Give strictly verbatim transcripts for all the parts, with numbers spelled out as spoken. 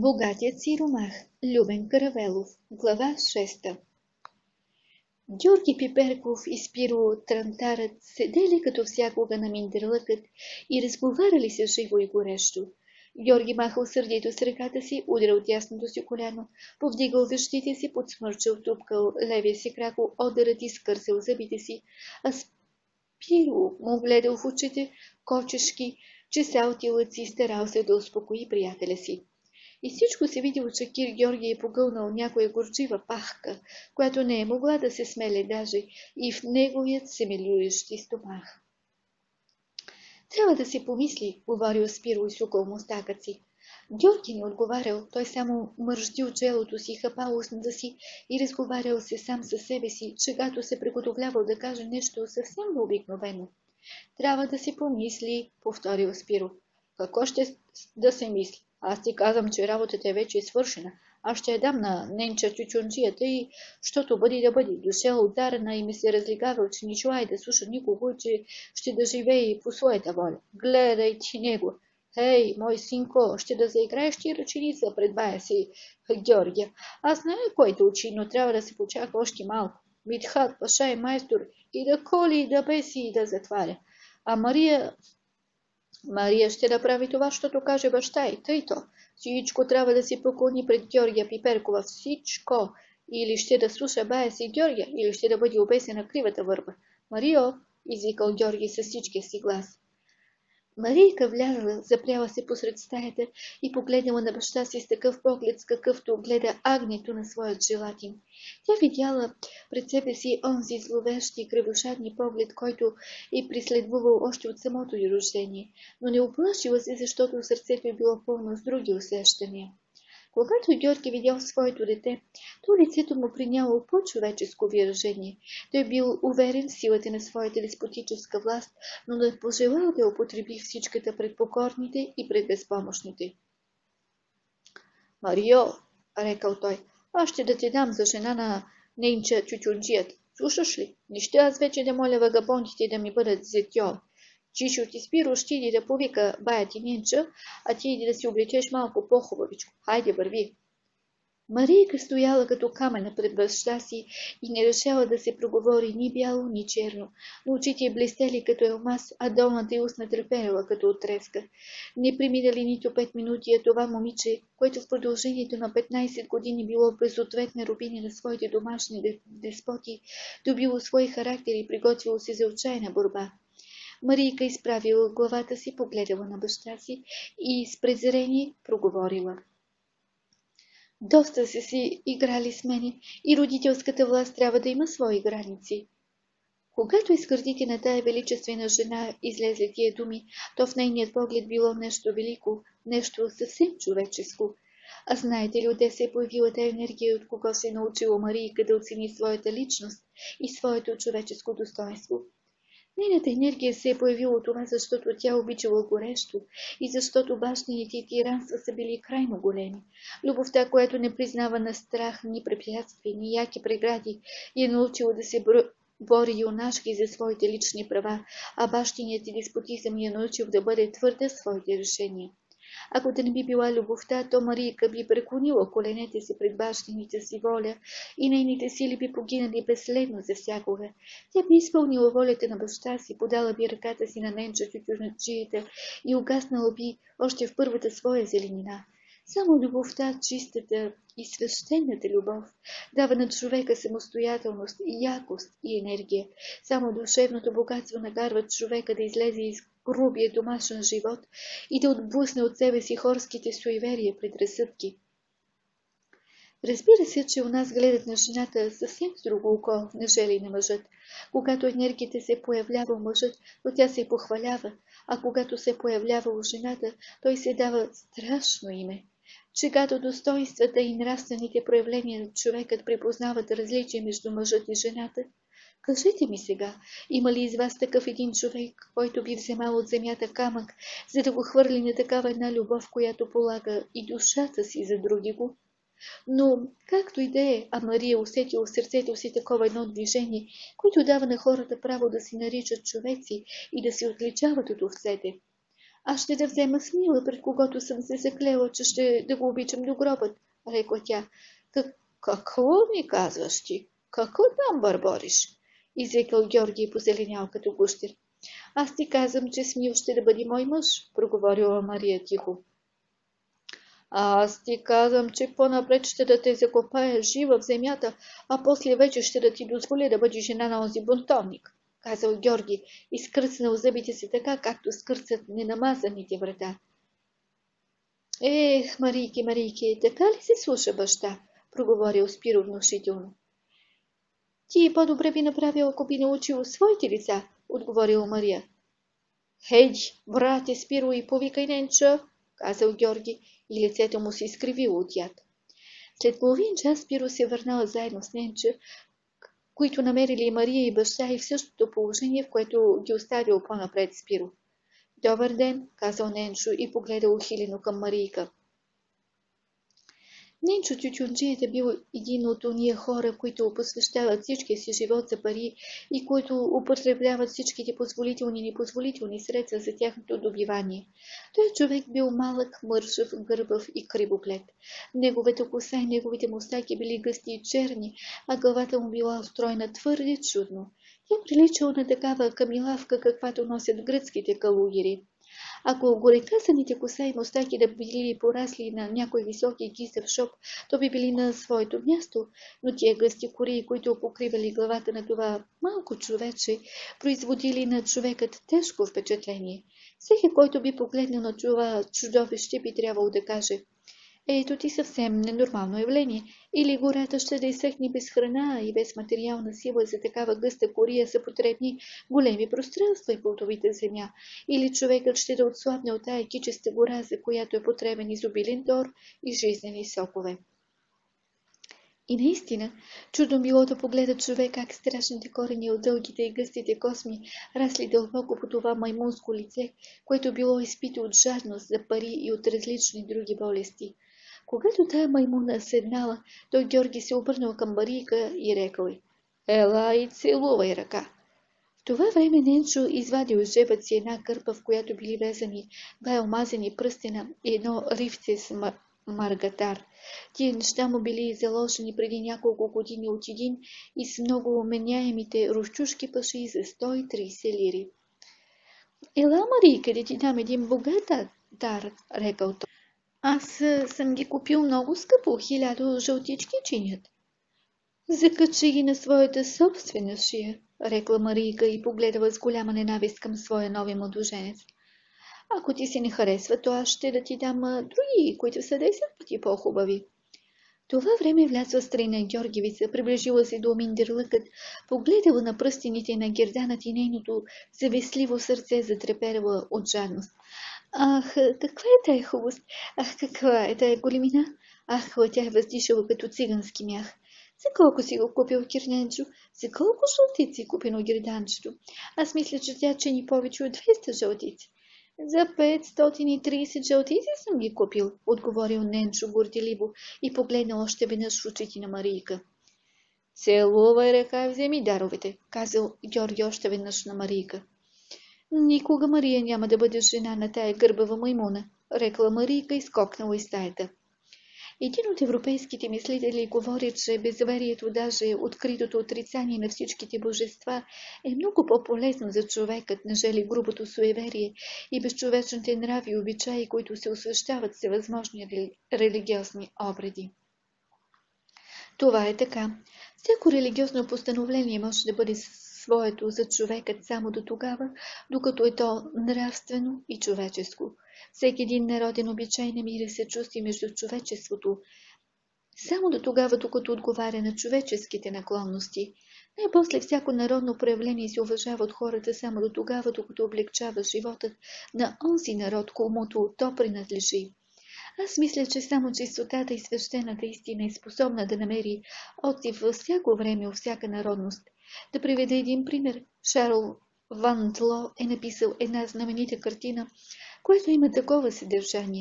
Богатият сиромах. Любен Каравелов. Глава шеста. Георги Пиперков и Спиро Трантарът седели като всякога на миндерлъкът и разговаряли се живо и горещо. Георги махал сърдито с ръката си, удрял тясното си коляно, повдигал вещите си, подсмърчал, тупкал левия си крако, одърът и скърсал зъбите си, а Спиро му гледал в очите, кочешки, чесал тилъци и старал се да успокои приятеля си. И всичко се видело, че Кир Георги е погълнал някоя горчива пахка, която не е могла да се смеле даже и в неговият семелюещи стомах. Трябва да се помисли, говорил Спиро и сукал мустакът си. Георги не отговарял, той само мърждил челото си, хапал устната си и разговарял се сам със себе си, чегато се приготовлявал да каже нещо съвсем необикновено. Трябва да се помисли, повторил Спиро. Какво ще да се мисли? Аз ти казвам, че работата е вече свършена. Аз ще я дам на ненча чучунчията и, щото бъде да бъде, дошел ударена и ми се разлигавал, че не желая да слуша никого, че ще да живее по своята воля. Гледай ти него. Хей, мой синко, ще да заиграеш ти ръченица пред бая си, Георгия. Аз знае кой те учи, но трябва да се почака още малко. Митхат, паша и майстор, и да коли, и да беси, и да затваря. А Мария... Мария ще направи това, щото каже баща и тъй то. Всичко трябва да се поклони пред Георгия Пиперкова. Всичко. Или ще да слуша бая си Георгия, или ще да бъде обесена кривата върба. Марио, извикал Георги със всичкия си глас. Марийка влязла, запряла се посред стаята и погледнала на баща си с такъв поглед, с какъвто гледа агнето на своят желатин. Тя видяла пред себе си онзи зловещ и кръвошадни поглед, който е преследвал още от самото й рождение, но не оплашила се, защото сърцето й било пълно с други усещания. Когато Георги видял своето дете, то лицето му приняло по-човеческо выражение. Той бил уверен в силата на своята деспотическа власт, но не пожелал да употреби всичката пред покорните и пред безпомощните. Марио, рекал той, аз ще да ти дам за жена на ненча чучунчият. Слушаш ли? Не ще аз вече да моля вагабондите да ми бъдат зетьо. Чичо ти Спиро ще иди да повика бая ти ненча, а ти иди да си облечеш малко по-хубавичко. Хайде, върви. Марийка стояла като камъна пред баща си и не решала да се проговори ни бяло, ни черно. Но очите й блестели като елмаз, а долната й устна треперела като от треска. Не преминали нито пет минути, а това момиче, което в продължението на петнайсет години било безответна рубиня на своите домашни деспоти, добило свой характер и приготвило се за отчаяна борба. Марийка изправила главата си, погледала на баща си и с презрение проговорила. Доста са си играли с мене и родителската власт трябва да има свои граници. Когато из гърдите на тая величествена жена излезли тия думи, то в нейният поглед било нещо велико, нещо съвсем човеческо. А знаете ли, отде се е появила тая енергия и от кого се е научила Марийка да оцени своята личност и своето човеческо достоинство? Нейната енергия се е появила от това, защото тя обичала горещо и защото бащините и тиранства са били крайно големи. Любовта, която не признава на страх, ни препятствия, ни яки прегради, е научила да се бори юнашки за своите лични права, а бащиният и деспотизъм я научил да бъде твърда в своите решения. Ако да не би била любовта, то Марийка би преклонила коленете си пред бащините си воля и нейните сили би погинали безследно за всякога. Тя би изпълнила волята на баща си, подала би ръката си на ненча чучунчията и угаснала би още в първата своя зеленина. Само любовта, чистата и свещената любов, дава на човека самостоятелност, якост и енергия. Само душевното богатство накарва човека да излезе из грубия домашен живот и да отблъсне от себе си хорските суеверия предразсъдки. Разбира се, че у нас гледат на жената съвсем с друго око, нежели на мъжът. Когато енергията се появлява у мъжът, то тя се похвалява, а когато се появлява у жената, той се дава страшно име. Чегато достоинствата и нравствените проявления човекът припознават различие между мъжът и жената. Кажете ми сега, има ли из вас такъв един човек, който би вземал от земята камък, за да го хвърли на такава една любов, която полага и душата си за други го? Но, както и да е, а Мария усетила в сърцето си такова едно движение, което дава на хората право да се наричат човеци и да се отличават от овцете. Аз ще да взема Смила, пред когото съм се заклела, че ще да го обичам до гробът, рекла тя. Какво ми казваш ти? Какво там бърбориш? Извикал Георги, позеленял като гущер. Аз ти казвам, че Смил ще да бъде мой мъж, проговорила Мария тихо. Аз ти казвам, че по-напред ще да те закопая жива в земята, а после вече ще да ти дозволя да бъдеш жена на онзи бунтовник, казал Георги и скърцнал зъбите си така, както скърцат ненамазаните врата. Ех, Марийки, Марийки, така ли се слуша баща? Проговорил Спиро внушително. Ти по-добре би направил, ако би научил своите лица, отговорила Мария. Хейди, брате Спиро, и повикай Ненча, казал Георги, и лицето му се изкривило от яд. След половин час Спиро се върнала заедно с Ненча, които намерили Мария и баща и в същото положение, в което ги оставил по-напред Спиро. Добър ден, казал Ненчо и погледал ухилено към Марийка. Ненчо Тютюнджият е бил един от ония хора, които посвещават всичкия си живот за пари и които употребяват всичките позволителни и непозволителни средства за тяхното добивание. Той човек бил малък, мършав, гърбав и кривоглед. Неговата коса и неговите мустаки били гъсти и черни, а главата му била устроена твърде чудно. Тя приличала на такава камилавка, каквато носят гръцките калугери. Ако горекасаните коса и мустаки да били порасли на някой високи кисев шоп, то би били на своето място, но тия гъсти кори, които покривали главата на това малко човече, производили на човекът тежко впечатление. Всеки, който би погледнал на това чудовище, би трябвало да каже: ето ти съвсем ненормално явление. Или гората ще да изсъхне без храна и без материална сила, за такава гъста кория са потребни големи пространства и плодовита земя. Или човекът ще да отслабне от тая кичеста гора, за която е потребен изобилен дор и жизнени сокове. И наистина, чудно било да погледа човек как страшните корени от дългите и гъстите косми расли дълбоко по това маймунско лице, което било изпито от жадност за пари и от различни други болести. Когато тая маймуна седнала, той Георги се обърнал към Марийка и рекал: ела и целувай ръка. В това време Ненчо извадил из жебът си една кърпа, в която били везани два омазани пръстена и едно ривце с мар... маргатар. Тия неща му били заложени преди няколко години от един и с много уменяемите рощушки паши за сто и трийсет лири. Ела, Марийка, да ти дам един богат дар, рекал той. Аз съм ги купил много скъпо, хилядо жълтички чинят. Закачи ги на своята собствена шия, рекла Марийка и погледала с голяма ненавист към своя нови младоженец. Ако ти се не харесва, то аз ще да ти дам други, които са десет пъти по-хубави. Това време влязла страна Георгиевица, приближила се до Миндерлъкът, погледала на пръстените на герданът и нейното завистливо сърце затреперала от жадност. Ах, каква е тая хубост! Ах, каква е тая големина! Ах, тя е въздишала като цигански мях. За колко си го купил, Кирненчо? За колко жълтици купено герданчето? Аз мисля, че тя чини повече от двеста жълтици. За петстотин и трийсет жълтици съм ги купил, отговорил Ненчо горделиво и погледнал още веднъж в очите на Марийка. Целувай ръка и вземи даровете, казал Георги още веднъж на Марийка. Никога Мария няма да бъде жена на тая гърбава маймуна, рекла Марийка и скокнала из стаята. Един от европейските мислители говори, че безверието, даже откритото отрицание на всичките божества, е много по-полезно за човекът, нежели грубото суеверие и безчовечните нрави и обичаи, които се освещават всевъзможни религиозни обреди. Това е така. Всяко религиозно постановление може да бъде своето за човекът само до тогава, докато е то нравствено и човеческо. Всеки един народен обичай намира се чувства между човечеството, само до тогава, докато отговаря на човеческите наклонности. Най-после всяко народно проявление се уважава от хората само до тогава, докато облегчава животът на онзи народ, комуто то принадлежи. Аз мисля, че само чистотата и свещената истина е способна да намери отзив във всяко време, във всяка народност. Да приведа един пример. Шарл Ван Тло е написал една знаменита картина, която има такова съдържание.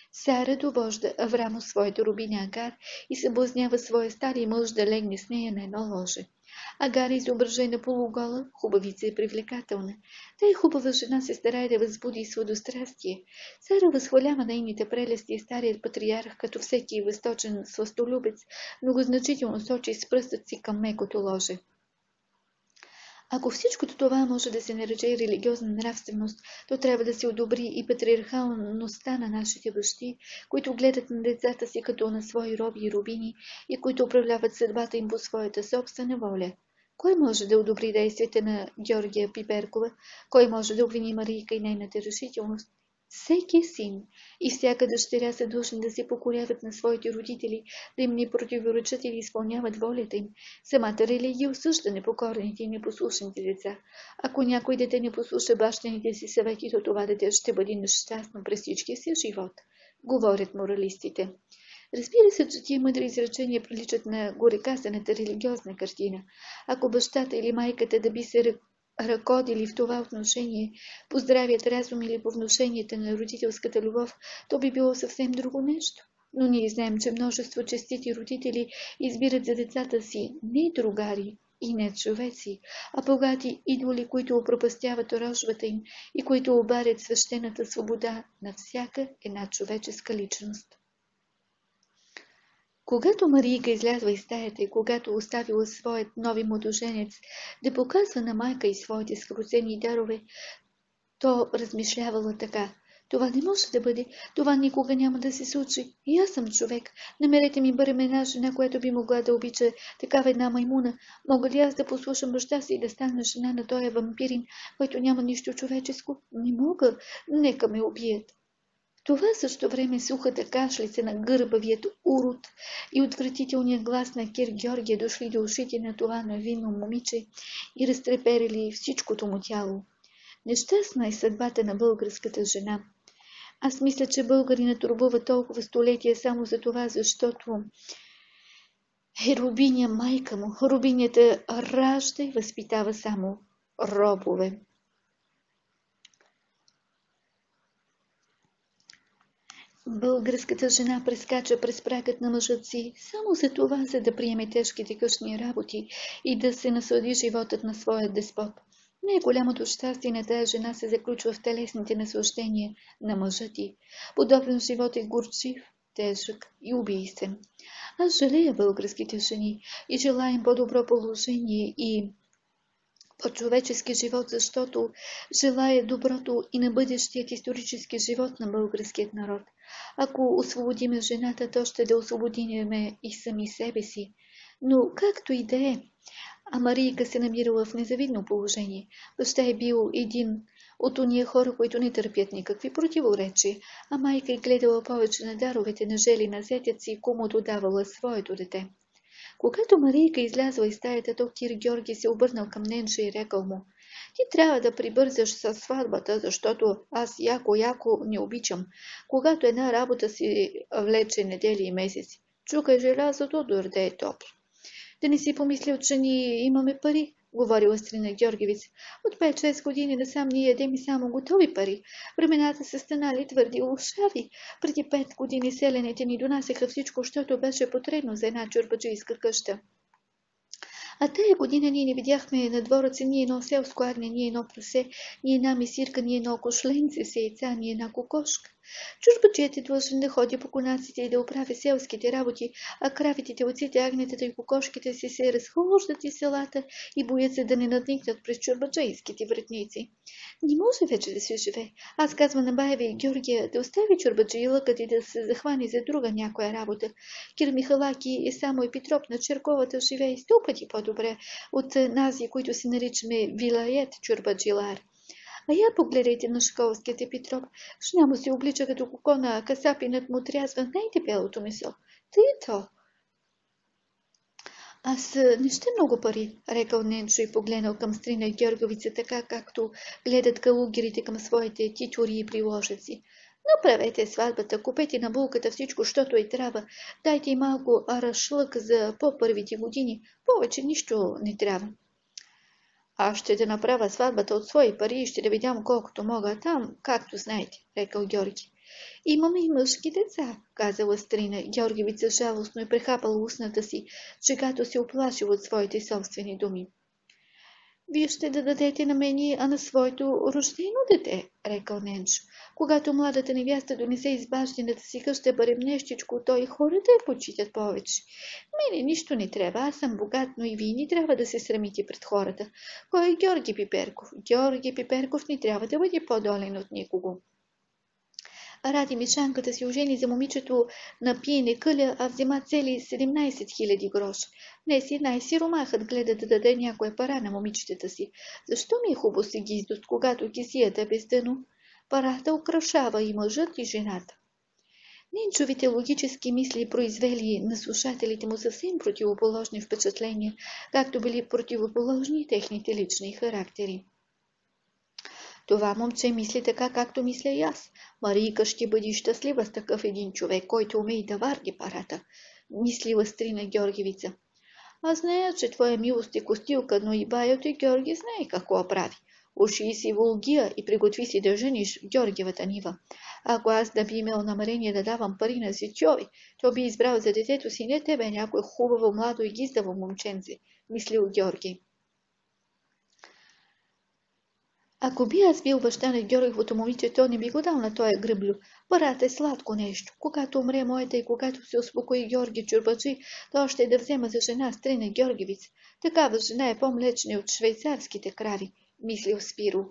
Сара довожда Аврам от своята рубиня Агар и съблазнява своя стари мъж да легне с нея на едно ложе. Агар е изображена полугола, хубавица и привлекателна. Тая хубава жена се старае да възбуди сладострастие. Сара възхвалява нейните прелести и старият патриарх, като всеки възточен сластолюбец, многозначително сочи с пръстът си към мекото ложе. Ако всичкото това може да се нарече и религиозна нравственост, то трябва да се одобри и патриархалността на нашите бащи, които гледат на децата си като на свои роби и рубини и които управляват съдбата им по своята собствена воля. Кой може да одобри действията на Георгия Пиперкова? Кой може да обвини Марийка и нейната решителност? Всеки син и всяка дъщеря са длъжни да се покоряват на своите родители, да им не противоречат или изпълняват волята им. Самата религия осъжда непокорните и непослушните деца. Ако някой дете не послуша бащините си съвети, то това дете ще бъде нещастно през всичкия си живот, говорят моралистите. Разбира се, че тия мъдри изречения приличат на гореказаната религиозна картина. Ако бащата или майката да би се ръководили в това отношение, по здравият разум или по внушенията на родителската любов, то би било съвсем друго нещо. Но ние знаем, че множество честити родители избират за децата си не другари и не човеци, а богати идоли, които опропастяват рожбата им и които обарят свещената свобода на всяка една човеческа личност. Когато Марийка излязла из стаята и когато оставила своят нови младоженец да показва на майка и своите скрусени дарове, то размишлявала така: това не може да бъде, това никога няма да се случи. И аз съм човек. Намерете ми бъдем една жена, която би могла да обича такава една маймуна. Мога ли аз да послушам баща си и да стана жена на този вампирин, който няма нищо човеческо? Не мога. Нека ме убият. В това също време сухата кашлица на гърбавият урод и отвратителният глас на Кир Георгия дошли до ушите на това невинно момиче и разтреперили всичкото му тяло. Нещастна е съдбата на българската жена. Аз мисля, че българина турбува толкова столетия само за това, защото е рубиня майка му. Рубинята ражда и възпитава само робове. Българската жена прескача през прагът на мъжът си само за това, за да приеме тежките къщни работи и да се наслади животът на своя деспот. Най-голямото щастие на тая жена се заключва в телесните наслаждения на мъжа ти. Подобен живот е горчив, тежък и убийствен. Аз жалея българските жени и желаем по-добро положение и по-човечески живот, защото желая доброто и на бъдещият исторически живот на българският народ. Ако освободиме жената, то ще да освободиме и сами себе си. Но както и да е, а Марийка се намирала в незавидно положение. Баща е бил един от ония хора, които не търпят никакви противоречия, а майка е гледала повече на даровете на жели на зетят си и комуто давала своето дете. Когато Марийка излязла из стаята, то Кир Георги се обърнал към Ненче и рекал му: ти трябва да прибързаш със сватбата, защото аз яко-яко не обичам, когато една работа си влече недели и месеци. Чукай желязото, дори е топло. Да не си помислил, че ние имаме пари, говорила Стрина Георгиевица. От пет-шест години насам ние ядем и само готови пари. Времената са станали твърди лошави. Преди пет години селените ни донасяха всичко, защото беше потребно за една чорбаджийска къща. А тая година ние не видяхме на двореца ни едно селско агне, ни едно прасе, ни една мисирка, ни едно кошленце с яйца, ни една кокошка. Чужбаджият е длъжен да ходи по конаците и да оправя селските работи, а кравите, телците, агнетата и кокошките си се разхождат из селата и боят се да не надникнат през чорбаджийските вратници. Не може вече да се живее. Аз казвам на Баева и Георгия да остави чорбаджийлъкът и да се захване за друга някоя работа. Кир Михалаки и само Епитроп на Черковата живее сто пъти по-добре от нази, които се наричаме вилает чорбаджилар. А я погледайте на школският Епитроп. Жена му се облича като кокона, а касапинът му трязва най-дебелото месо. Тъй то. Аз не ще много пари, рекал Ненчо и погледнал към Стрина Георговица, така както гледат калугерите към своите титори и приложници. Направете сватбата, купете на булката всичко, щото й трябва. Дайте й малко арашлък за по-първите години. Повече нищо не трябва. Аз ще да направя сватбата от свои пари и ще да видям колкото мога там, както знаете, рекал Георги. Имаме и мъжки деца, казала Стрина. Георгиевица жалостно е прехапала устната си, чегато се оплашил от своите собствени думи. Вие ще да дадете на мен, а на своето рождено дете, рекал Ненчо. Когато младата невяста донесе избаждената си къща барем нещичко, той и хората я почитат повече. Мене нищо не трябва, аз съм богат, но и вие не трябва да се срамите пред хората. Кой е Георги Пиперков? Георги Пиперков не трябва да бъде по-долен от никого. Ради Мишанката си ожени за момичето на пиене къля, а взема цели седемнайсет хиляди гроша. Днес една и сиромахът гледа да даде някоя пара на момичетата си. Защо ми е хубаво си гиздост, когато кисията е без дъно? Парата украшава и мъжът, и жената. Ненчовите логически мисли произвели на слушателите му съвсем противоположни впечатления, както били противоположни техните лични характери. Това момче мисли така, както мисля и аз. Марийка ще бъде щастлива с такъв един човек, който умее да варди парата, мислила Стрина Георгиевица. Аз зная, че твоя милост е костилка, но и байото и Георги знае какво прави. Уши си волгия и приготви си да жениш Георгиевата нива. Ако аз да би имал намерение да давам пари на Сичови, то би избрал за детето си не тебе, някое хубаво, младо и гиздаво момченце, мислил Георги. Ако би аз бил баща на Георгиевото момиче, то не би го дал на тоя гръблю. Парата е сладко нещо. Когато умре моята и когато се успокои Георги Чурбаджи, то ще да взема за жена Стрина Георгиевица. Такава жена е по-млечна от швейцарските крави, мислил Спиро.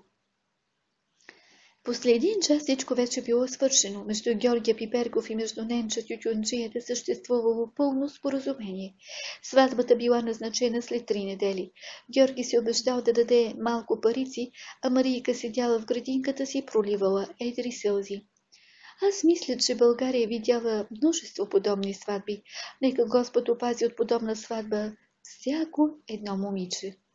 После един час всичко вече било свършено. Между Георгия Пиперков и между Ненча Тютюнджията съществувало пълно споразумение. Сватбата била назначена след три недели. Георги се обещал да даде малко парици, а Марийка седяла в градинката си, проливала едри сълзи. Аз мисля, че България е видяла множество подобни сватби. Нека Господ опази от подобна сватба всяко едно момиче.